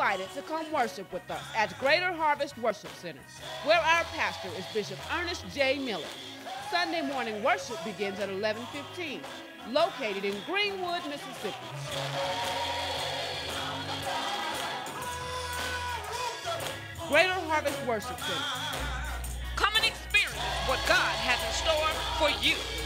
invited to come worship with us at Greater Harvest Worship Center, where our pastor is Bishop Ernest J. Miller. Sunday morning worship begins at 11:15, located in Greenwood, Mississippi. Greater Harvest Worship Center. Come and experience what God has in store for you.